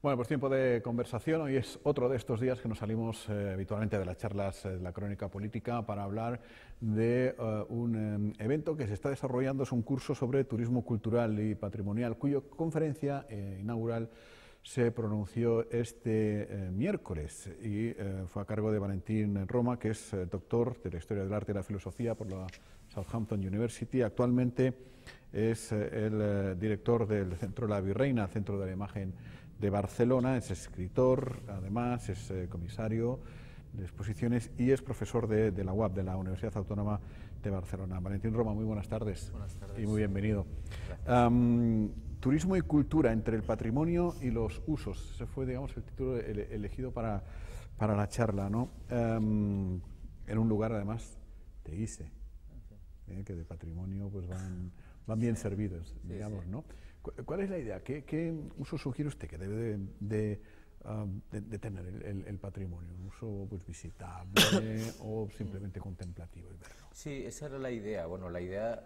Bueno, pues tiempo de conversación. Hoy es otro de estos días que nos salimos habitualmente de las charlas de la crónica política para hablar de un evento que se está desarrollando. Es un curso sobre turismo cultural y patrimonial, cuya conferencia inaugural se pronunció este miércoles y fue a cargo de Valentín Roma, que es doctor de la Historia del Arte y la Filosofía por la Southampton University. Actualmente es el director del Centro de la Virreina, Centro de la Imagen de Barcelona, es escritor, además es comisario de exposiciones y es profesor de la UAB, de la Universidad Autónoma de Barcelona. Valentín Roma, muy buenas tardes. Buenas tardes. Y muy bienvenido. Turismo y cultura entre el patrimonio y los usos. Ese fue, digamos, el título elegido para la charla, ¿no? En un lugar, además, de ISE, que de patrimonio pues van bien servidos, digamos, ¿no? ¿Cuál es la idea? ¿Qué uso sugiere usted que debe de tener el patrimonio? ¿Un uso pues, visitable o simplemente contemplativo y verlo? Sí, esa era la idea. Bueno, la idea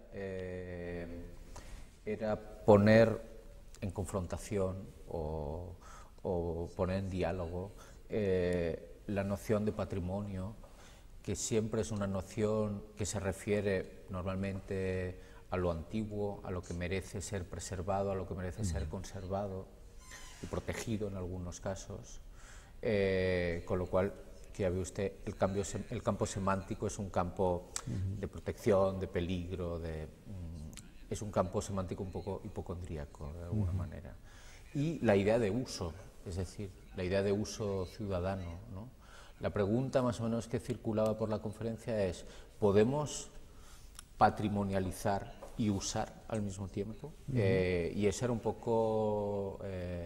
era poner en confrontación o poner en diálogo la noción de patrimonio, que siempre es una noción que se refiere normalmente a lo antiguo, a lo que merece ser preservado, a lo que merece ser conservado y protegido en algunos casos, con lo cual, que ya ve usted, el campo semántico es un campo de protección, de peligro, es un campo semántico un poco hipocondríaco, de alguna manera. Y la idea de uso, es decir, la idea de uso ciudadano, ¿no? La pregunta más o menos que circulaba por la conferencia es: ¿podemos patrimonializar y usar al mismo tiempo? Y ese era un poco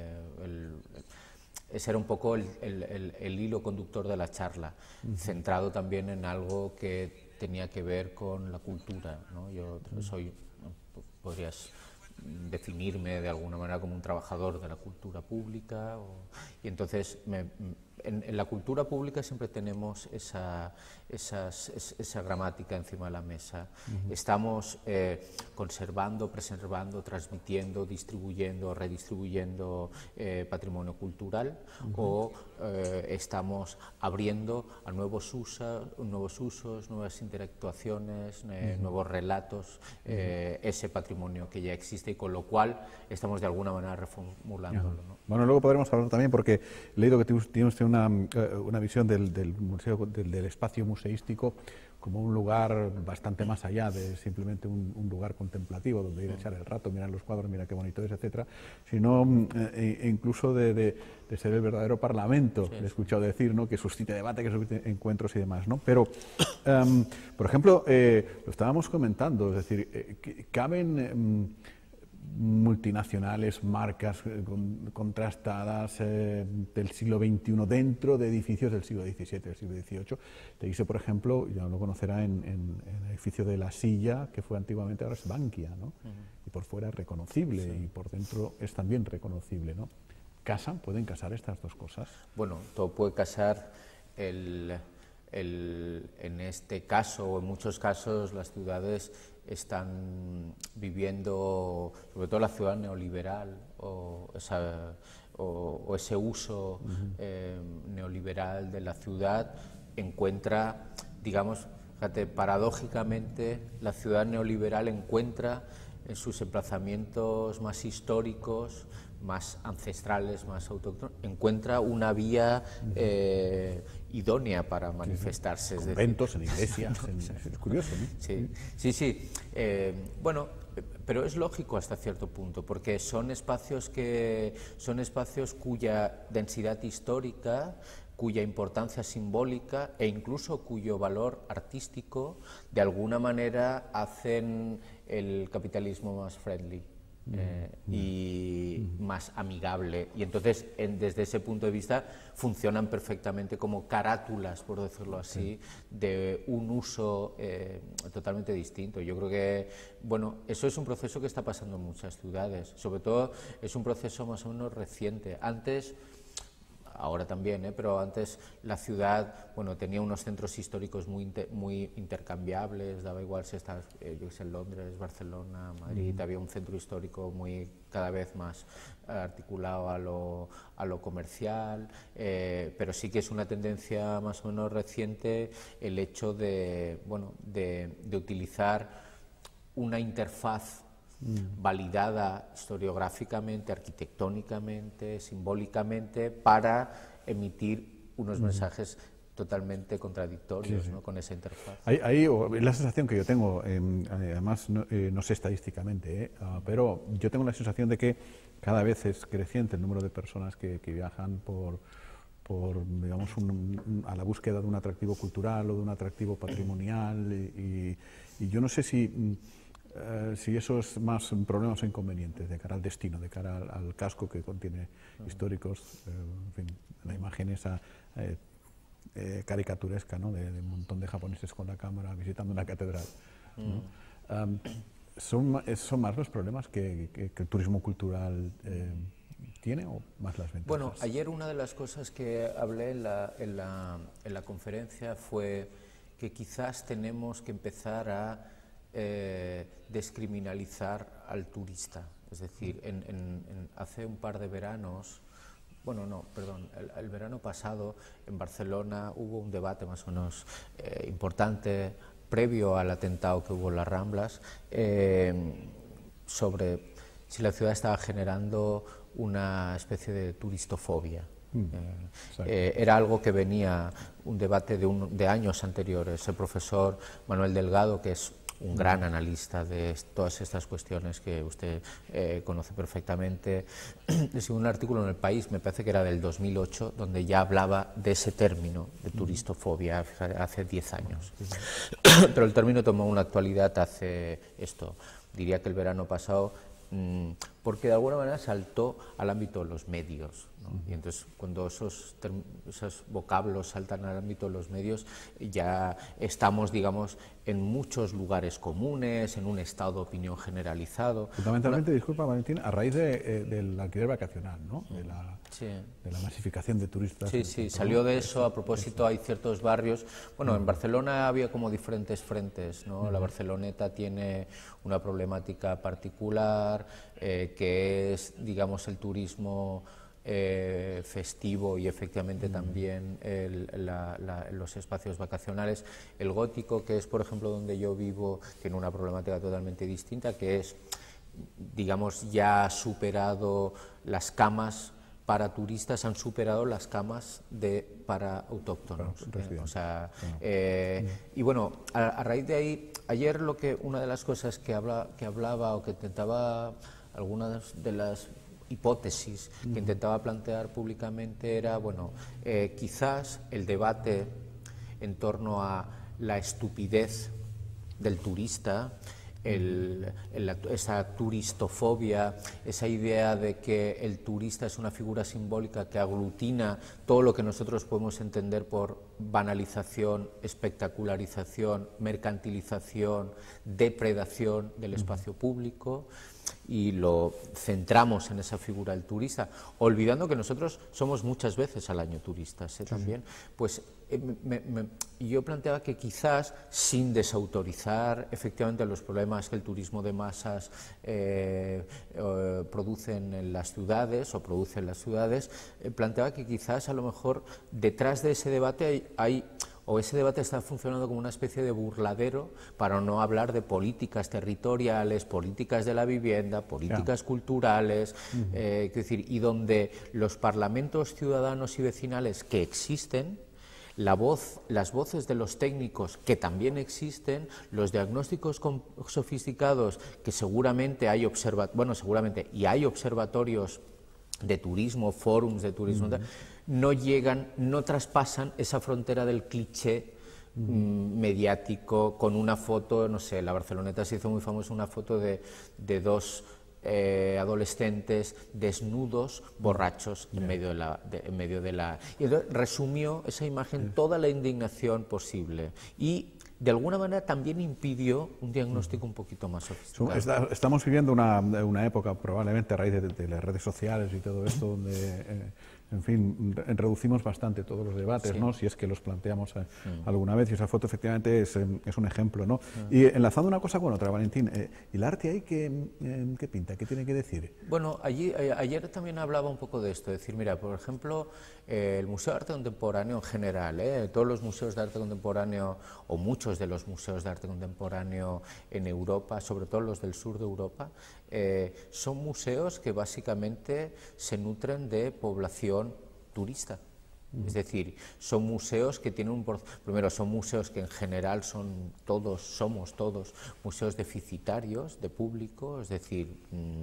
el hilo conductor de la charla, centrado también en algo que tenía que ver con la cultura, ¿no? Yo podrías definirme de alguna manera como un trabajador de la cultura pública, y entonces en la cultura pública siempre tenemos esa gramática encima de la mesa. Estamos conservando, preservando, transmitiendo, distribuyendo, redistribuyendo patrimonio cultural, o estamos abriendo a nuevos usos, nuevas interactuaciones, nuevos relatos, ese patrimonio que ya existe, y con lo cual estamos de alguna manera reformulándolo, ¿no? Bueno, luego podremos hablar también, porque he leído que tiene usted una visión del museo, del espacio museístico como un lugar bastante más allá de simplemente un lugar contemplativo donde ir a echar el rato, mirar los cuadros, mirar qué bonitores, etcétera, sino incluso de ser el verdadero parlamento. Sí. Le he escuchado decir, ¿no?, que suscite debate, que suscite encuentros y demás, ¿no? Pero, por ejemplo, lo estábamos comentando, es decir, caben multinacionales, marcas contrastadas del siglo XXI dentro de edificios del siglo XVII, del siglo XVIII. Te dice, por ejemplo, ya lo conocerá en el edificio de La Silla, que fue antiguamente, ahora es Bankia, ¿no? Y por fuera es reconocible, y por dentro es también reconocible, ¿no? ¿Pueden casar estas dos cosas? Bueno, todo puede casar. En este caso, o en muchos casos, las ciudades están viviendo, sobre todo la ciudad neoliberal, o ese uso neoliberal de la ciudad, encuentra, digamos, fíjate, paradójicamente, la ciudad neoliberal encuentra en sus emplazamientos más históricos, más ancestrales, más autóctonos, encuentra una vía idónea para manifestarse. En conventos, en iglesias, es curioso, ¿no? Sí. Bueno, pero es lógico hasta cierto punto, porque son espacios cuya densidad histórica, cuya importancia simbólica e incluso cuyo valor artístico de alguna manera hacen el capitalismo más friendly y más amigable, y entonces desde ese punto de vista funcionan perfectamente como carátulas, por decirlo así, de un uso totalmente distinto. Yo creo que, bueno, eso es un proceso que está pasando en muchas ciudades, sobre todo es un proceso más o menos reciente. Antes ahora también, pero antes la ciudad, bueno, tenía unos centros históricos muy intercambiables, daba igual si estás, yo que sé, en Londres, Barcelona, Madrid, había un centro histórico cada vez más articulado a lo comercial, pero sí que es una tendencia más o menos reciente el hecho de, bueno, de utilizar una interfaz validada historiográficamente, arquitectónicamente, simbólicamente, para emitir unos mensajes totalmente contradictorios, ¿no?, con esa interfaz. Ahí la sensación que yo tengo, además no sé estadísticamente, pero yo tengo la sensación de que cada vez es creciente el número de personas que viajan digamos, a la búsqueda de un atractivo cultural o de un atractivo patrimonial, y yo no sé si eso es más problemas o inconvenientes de cara al destino, de cara al casco que contiene históricos, en fin, la imagen esa caricaturesca, ¿no?, de un montón de japoneses con la cámara visitando una catedral, ¿no? ¿Son más los problemas que el turismo cultural tiene, o más las ventajas? Bueno, ayer una de las cosas que hablé en la conferencia fue que quizás tenemos que empezar a descriminalizar al turista. Es decir, hace un par de veranos, bueno, no, perdón, el verano pasado en Barcelona hubo un debate más o menos importante, previo al atentado que hubo en las Ramblas, sobre si la ciudad estaba generando una especie de turistofobia. Era algo que venía, un debate de años anteriores. El profesor Manuel Delgado, que es un gran analista de todas estas cuestiones que usted conoce perfectamente, escribió un artículo en El País, me parece que era del 2008, donde ya hablaba de ese término de turistofobia hace 10 años. Pero el término tomó una actualidad hace diría que el verano pasado, porque de alguna manera saltó al ámbito de los medios, ¿no? Y entonces cuando esos vocablos saltan al ámbito de los medios, ya estamos, digamos, en muchos lugares comunes, en un estado de opinión generalizado. Fundamentalmente, disculpa Valentín, a raíz del alquiler vacacional, ¿no?, de la masificación de turistas. Sí, salió de eso. A propósito, hay ciertos barrios, bueno, en Barcelona había como diferentes frentes, ¿no? La Barceloneta tiene una problemática particular, que es, digamos, el turismo festivo y efectivamente también los espacios vacacionales. El gótico, que es, por ejemplo, donde yo vivo, tiene una problemática totalmente distinta, que es, digamos, ya ha superado las camas para turistas, han superado las camas para autóctonos. Y bueno, a raíz de ahí, ayer una de las cosas que hablaba o que intentaba, algunas de las hipótesis que intentaba plantear públicamente era, bueno, quizás el debate en torno a la estupidez del turista, esa turistofobia, esa idea de que el turista es una figura simbólica que aglutina todo lo que nosotros podemos entender por banalización, espectacularización, mercantilización, depredación del espacio público, y lo centramos en esa figura del turista, olvidando que nosotros somos muchas veces al año turistas, también. Pues yo planteaba que quizás, sin desautorizar efectivamente los problemas que el turismo de masas producen en las ciudades, planteaba que quizás a lo mejor detrás de ese debate ese debate está funcionando como una especie de burladero para no hablar de políticas territoriales, políticas de la vivienda, políticas culturales, es decir, y donde los parlamentos ciudadanos y vecinales que existen, las voces de los técnicos que también existen, los diagnósticos sofisticados que seguramente hay observatorios de turismo, forums de turismo, no traspasan esa frontera del cliché mediático con una foto, no sé, la Barceloneta se hizo muy famosa una foto de dos adolescentes desnudos, borrachos, en medio de la... Y entonces resumió esa imagen toda la indignación posible y de alguna manera también impidió un diagnóstico un poquito más sofisticado. Estamos viviendo una época, probablemente a raíz de las redes sociales y todo esto, donde en fin, reducimos bastante todos los debates, ¿no? Si es que los planteamos alguna vez, y esa foto efectivamente es un ejemplo, ¿no? Y enlazando una cosa con otra, Valentín, ¿el arte ahí qué pinta? ¿Qué tiene que decir? Bueno, ayer también hablaba un poco de esto, es decir, mira, por ejemplo, el Museo de Arte Contemporáneo en general, todos los museos de arte contemporáneo, o muchos de los museos de arte contemporáneo en Europa, sobre todo los del sur de Europa, son museos que básicamente se nutren de población turista. Es decir, son museos que tienen primero, son museos que en general somos todos museos deficitarios de público, es decir,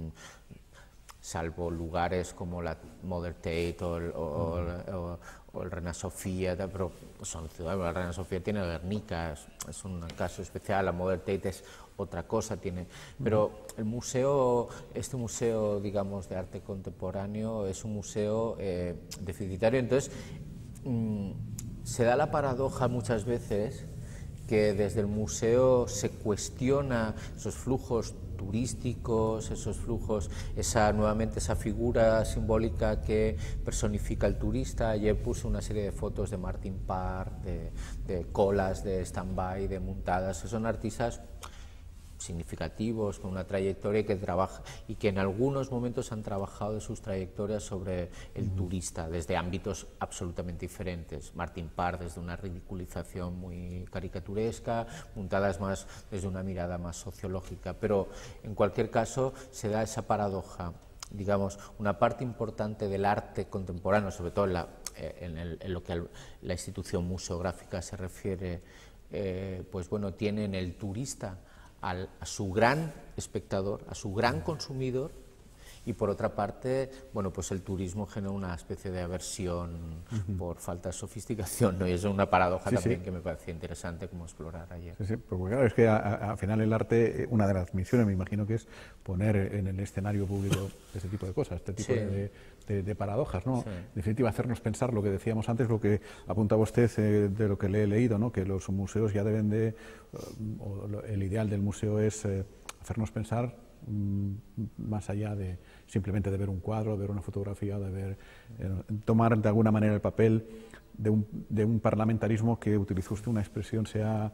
salvo lugares como la Modern Tate o el Reina Sofía, pero son ciudades, la Reina Sofía tiene Guernica, es un caso especial, la Modern Tate es otra cosa, pero el museo, este museo, digamos, de arte contemporáneo es un museo deficitario, entonces se da la paradoja muchas veces que desde el museo se cuestiona esos flujos turísticos, esos flujos, nuevamente esa figura simbólica que personifica al turista. Ayer puse una serie de fotos de Martin Parr, de colas, de stand-by, de montadas, que son artistas significativos, con una trayectoria y que en algunos momentos han trabajado de sus trayectorias sobre el turista, desde ámbitos absolutamente diferentes. Martin Parr desde una ridiculización muy caricaturesca, montadas más desde una mirada más sociológica, pero en cualquier caso se da esa paradoja. Digamos, una parte importante del arte contemporáneo, sobre todo en lo que a la institución museográfica se refiere, pues bueno, tiene en el turista a su gran espectador, a su gran consumidor, y por otra parte, bueno, pues el turismo genera una especie de aversión por falta de sofisticación, ¿no? Y eso es una paradoja también que me parecía interesante como explorar ayer. Sí, porque claro, es que al final el arte, una de las misiones me imagino que es poner en el escenario público ese tipo de cosas, este tipo de paradojas, ¿no? En definitiva, hacernos pensar lo que decíamos antes, lo que apuntaba usted de lo que le he leído, ¿no? Que los museos ya deben el ideal del museo es hacernos pensar más allá de simplemente de ver un cuadro, de ver una fotografía, tomar de alguna manera el papel de un parlamentarismo que, utilizó usted una expresión, sea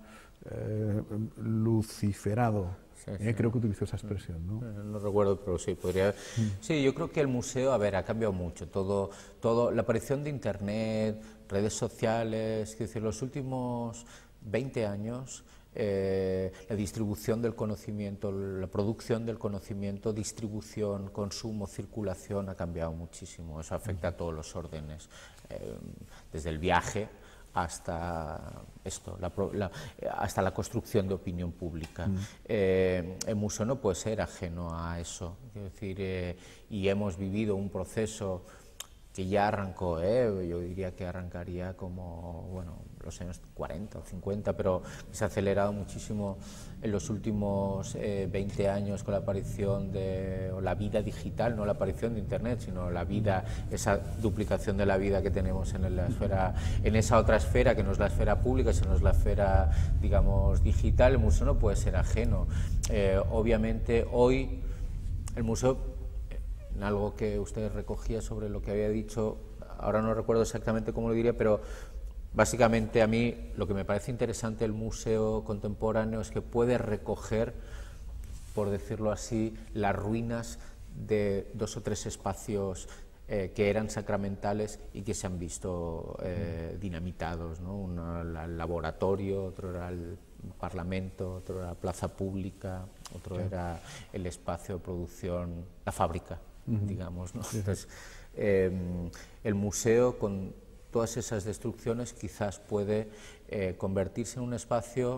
luciferado. Creo que utilizó esa expresión, ¿no? No recuerdo, pero sí, podría. Sí, yo creo que el museo, ha cambiado mucho. La aparición de Internet, redes sociales, es decir, los últimos 20 años, la distribución del conocimiento, la producción del conocimiento, distribución, consumo, circulación ha cambiado muchísimo. Eso afecta a todos los órdenes, desde el viaje hasta hasta la construcción de opinión pública. El museo no puede ser ajeno a eso, es decir, y hemos vivido un proceso que ya arrancó, yo diría que arrancaría como, bueno, los años 40 o 50, pero se ha acelerado muchísimo en los últimos 20 años con la aparición o la vida digital, no la aparición de Internet, sino la vida, esa duplicación de la vida que tenemos en la esfera, en esa otra esfera que no es la esfera pública, sino es la esfera, digamos, digital. El museo no puede ser ajeno. Obviamente hoy el museo, en algo que usted recogía sobre lo que había dicho, ahora no recuerdo exactamente cómo lo diría, pero básicamente a mí lo que me parece interesante del museo contemporáneo es que puede recoger, por decirlo así, las ruinas de 2 o 3 espacios que eran sacramentales y que se han visto dinamitados, ¿no? Uno era el laboratorio, otro era el Parlamento, otro era la plaza pública, otro era el espacio de producción, la fábrica, digamos, ¿no? Entonces, el museo, con todas esas destrucciones, quizás puede convertirse en un espacio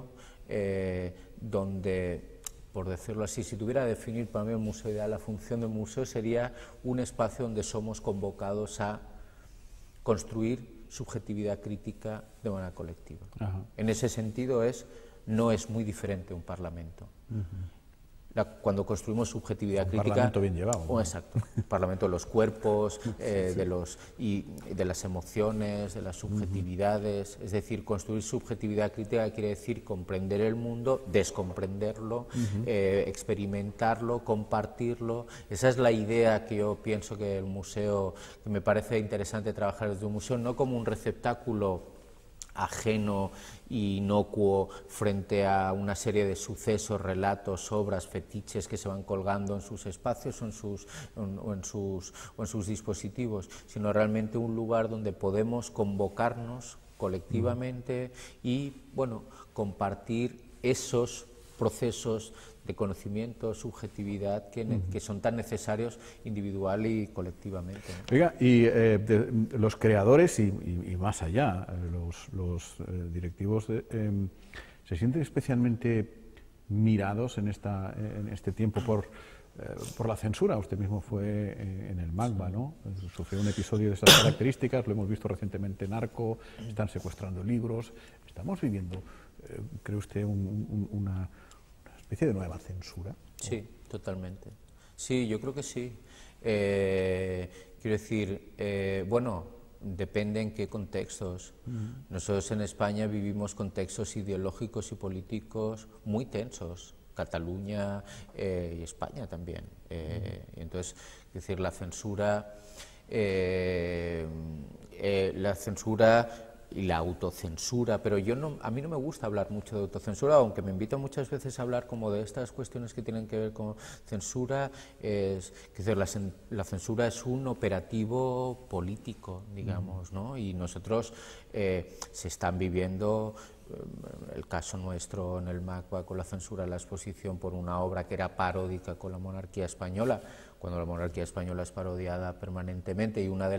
donde, por decirlo así, si tuviera que definir para mí el museo ideal, la función del museo sería un espacio donde somos convocados a construir subjetividad crítica de manera colectiva. En ese sentido no es muy diferente un parlamento. cuando construimos subjetividad crítica. Un parlamento bien llevado, ¿no? Exacto, parlamento de los cuerpos, y de las emociones, de las subjetividades. Es decir, construir subjetividad crítica quiere decir comprender el mundo, descomprenderlo, experimentarlo, compartirlo. Esa es la idea que yo pienso que el museo, que me parece interesante trabajar desde un museo, no como un receptáculo ajeno e inocuo frente a una serie de sucesos, relatos, obras, fetiches que se van colgando en sus espacios o en sus dispositivos, sino realmente un lugar donde podemos convocarnos colectivamente y, bueno, compartir esos procesos de conocimiento, subjetividad, que son tan necesarios individual y colectivamente, ¿no? Oiga, y los creadores y más allá, los directivos, ¿se sienten especialmente mirados en este tiempo por la censura? Usted mismo fue en el MACBA, ¿no? Sufrió un episodio de esas características, lo hemos visto recientemente en Narco, están secuestrando libros. Estamos viviendo, ¿cree usted, una especie de nueva censura? Sí, totalmente. Sí, yo creo que sí. Quiero decir, bueno, depende en qué contextos. Nosotros en España vivimos contextos ideológicos y políticos muy tensos. Cataluña y España también. Entonces, es decir, la censura y la autocensura, pero a mí no me gusta hablar mucho de autocensura, aunque me invitan muchas veces a hablar como de estas cuestiones que tienen que ver con censura. Es decir, la censura es un operativo político, digamos, ¿no? Y nosotros se están viviendo el caso nuestro en el MACBA con la censura de la exposición por una obra que era paródica con la monarquía española, cuando la monarquía española es parodiada permanentemente, y uno de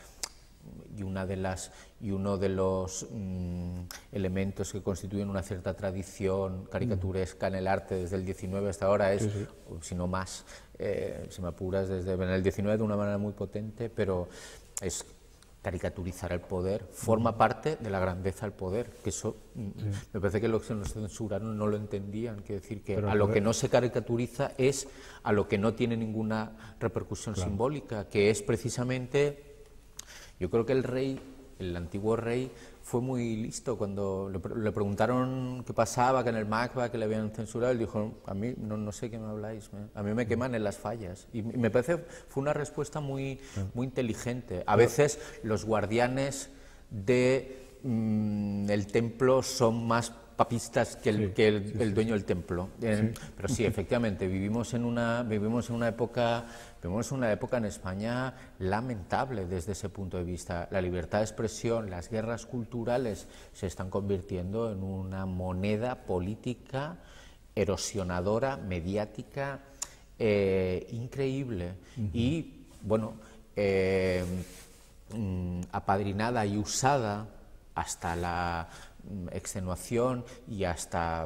los elementos que constituyen una cierta tradición caricaturesca en el arte desde el 19 hasta ahora es, si no más, si me apuras, desde en el 19 de una manera muy potente, pero es caricaturizar el poder, forma parte de la grandeza del poder, que eso me parece que los que nos censuraron no lo entendían, quiere decir que a lo que no se caricaturiza es a lo que no tiene ninguna repercusión simbólica, que es precisamente. Yo creo que el antiguo rey, fue muy listo. Cuando le preguntaron qué pasaba, que en el MACBA, que le habían censurado, él dijo, a mí no sé qué me habláis, a mí me queman en las fallas. Y me parece fue una respuesta muy inteligente. A veces los guardianes del templo son más papistas que el dueño del templo. Pero sí, efectivamente, vivimos en una época en España lamentable desde ese punto de vista. La libertad de expresión, las guerras culturales se están convirtiendo en una moneda política erosionadora, mediática, increíble. Y, bueno, apadrinada y usada hasta la extenuación y hasta,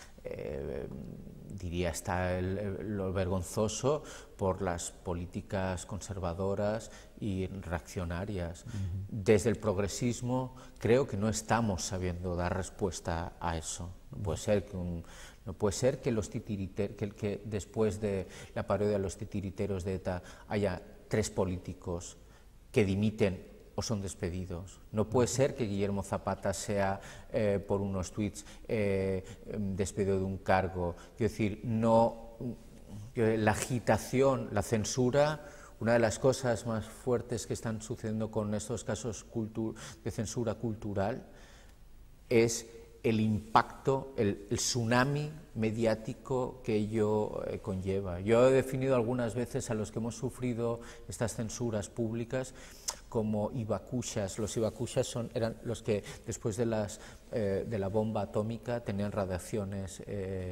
diría, hasta lo vergonzoso por las políticas conservadoras y reaccionarias. Desde el progresismo creo que no estamos sabiendo dar respuesta a eso. No puede ser que los que después de la parodia de los titiriteros de ETA haya 3 políticos que dimiten o son despedidos. No puede ser que Guillermo Zapata sea, por unos tuits, despedido de un cargo. Quiero decir, la agitación, la censura, una de las cosas más fuertes que están sucediendo con estos casos de censura cultural es el impacto, el tsunami mediático que ello conlleva. Yo he definido algunas veces a los que hemos sufrido estas censuras públicas como hibakushas. Los hibakushas eran los que después de la bomba atómica tenían radiaciones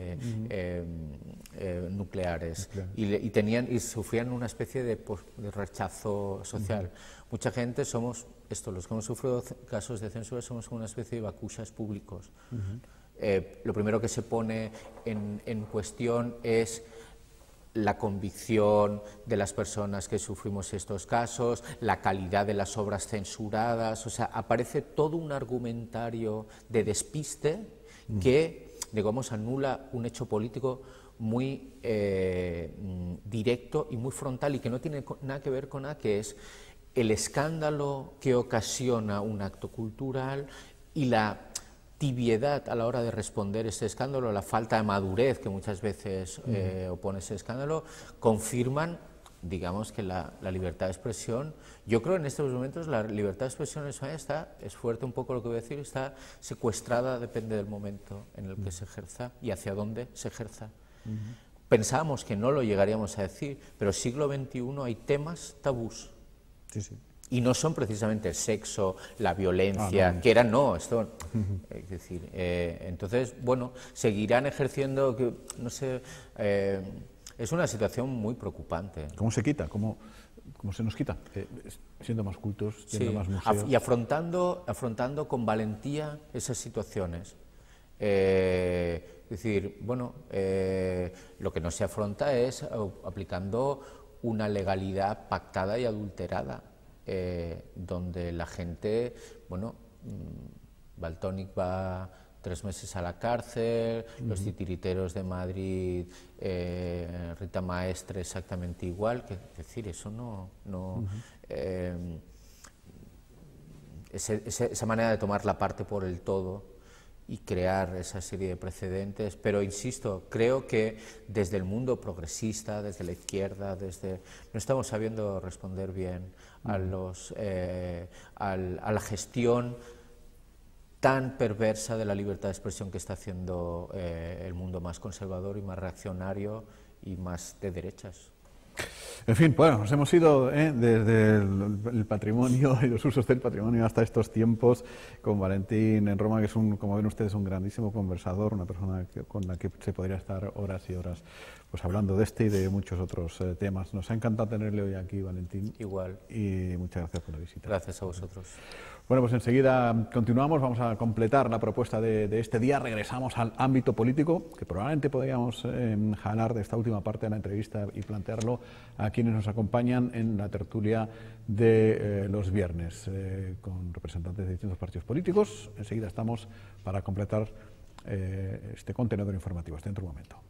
nucleares y sufrían una especie de rechazo social. Mucha gente somos los que hemos sufrido casos de censura somos como una especie de hibakushas públicos. Lo primero que se pone en cuestión es la convicción de las personas que sufrimos estos casos, la calidad de las obras censuradas, o sea, aparece todo un argumentario de despiste que, digamos, anula un hecho político muy directo y muy frontal y que no tiene nada que ver con nada, que es el escándalo que ocasiona un acto cultural y la tibiedad a la hora de responder ese escándalo, la falta de madurez que muchas veces opone ese escándalo, confirman, digamos, que la libertad de expresión, yo creo en estos momentos la libertad de expresión en España está, es fuerte un poco lo que voy a decir, está secuestrada, depende del momento en el que se ejerza y hacia dónde se ejerza. Pensábamos que no lo llegaríamos a decir, pero siglo XXI hay temas tabús. Sí, sí. Y no son precisamente el sexo, la violencia, que eran, no, esto, es decir, entonces, bueno, seguirán ejerciendo, no sé, es una situación muy preocupante. ¿Cómo se quita? ¿Cómo se nos quita? Siendo más cultos, siendo más museos. Y afrontando con valentía esas situaciones. Es decir, bueno, lo que no se afronta es aplicando una legalidad pactada y adulterada, donde la gente, bueno, Valtònyc va 3 meses a la cárcel, los titiriteros de Madrid, Rita Maestre exactamente igual, es decir, eso esa manera de tomar la parte por el todo y crear esa serie de precedentes, pero insisto, creo que desde el mundo progresista, desde la izquierda, no estamos sabiendo responder bien a la gestión tan perversa de la libertad de expresión que está haciendo el mundo más conservador y más reaccionario y más de derechas. En fin, bueno, nos hemos ido desde el patrimonio y los usos del patrimonio hasta estos tiempos con Valentín en Roma, que es, como ven ustedes, un grandísimo conversador, una persona con la que se podría estar horas y horas pues hablando de este y de muchos otros temas. Nos ha encantado tenerle hoy aquí, Valentín. Igual. Y muchas gracias por la visita. Gracias a vosotros. Bueno, pues enseguida continuamos, vamos a completar la propuesta de este día, regresamos al ámbito político, que probablemente podríamos jalar de esta última parte de la entrevista y plantearlo a quienes nos acompañan en la tertulia de los viernes, con representantes de distintos partidos políticos. Enseguida estamos para completar este contenedor informativo. Hasta dentro de un momento.